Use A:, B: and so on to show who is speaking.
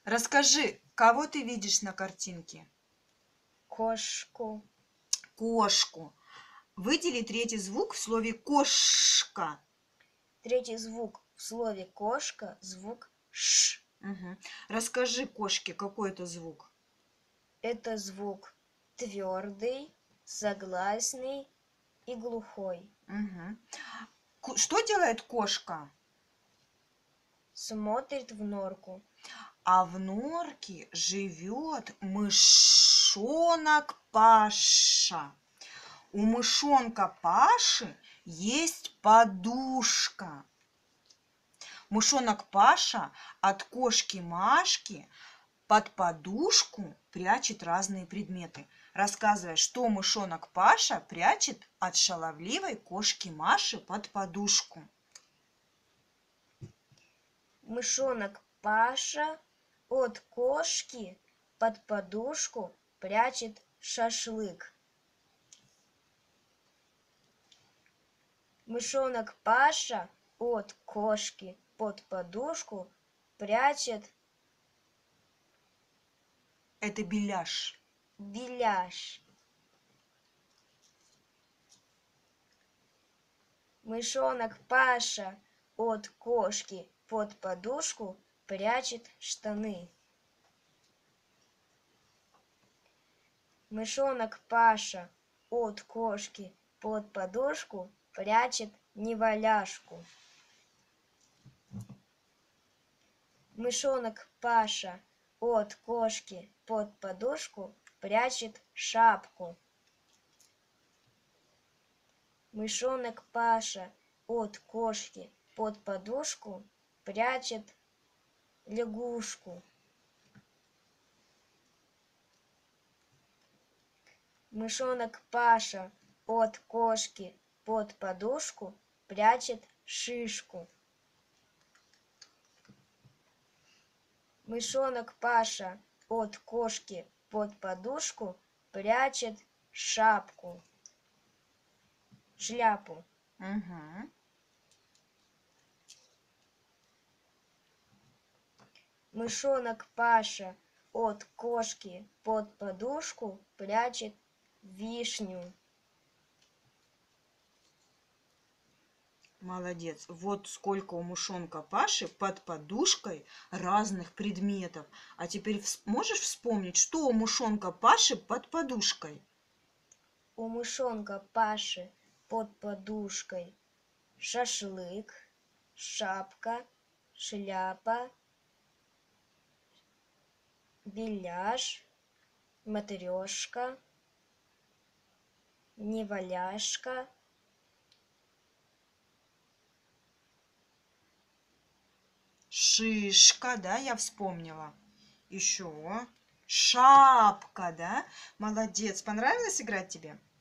A: Расскажи, кого ты видишь на картинке?
B: Кошку.
A: Кошку. Выдели третий звук в слове кошка.
B: Третий звук в слове кошка – звук ш.
A: Мгм. Расскажи кошке, какой это звук.
B: Это звук твердый, согласный и глухой.
A: Мгм. Что делает кошка?
B: Смотрит в норку.
A: А в норке живет мышонок Паша. У мышонка Паши есть подушка. Мышонок Паша от кошки Машки под подушку прячет разные предметы. Рассказывай, что мышонок Паша прячет от шаловливой кошки Маши под подушку.
B: Мышонок Паша от кошки под подушку прячет шашлык. Мышонок Паша от кошки под подушку прячет
A: Это беляш.
B: беляш. Мышонок Паша от кошки под подушку прячет штаны. Мышонок Паша от кошки под подушку прячет неваляшку. Мышонок Паша от кошки под подушку прячет шапку. Мышонок Паша от кошки под подушку прячет лягушку. Мышонок Паша от кошки под подушку прячет шишку. Мышонок Паша от кошки под подушку прячет шапку. Шляпу.
A: Угу.
B: Мышонок Паша от кошки под подушку прячет вишню.
A: Молодец. Вот сколько у мышонка Паши под подушкой разных предметов. А теперь можешь вспомнить, что у мышонка Паши под подушкой?
B: У мышонка Паши под подушкой шашлык, шапка, шляпа, беляш, матрешка, неваляшка,
A: Шишка, да, я вспомнила. Еще шапка, да? Молодец. Понравилось играть тебе?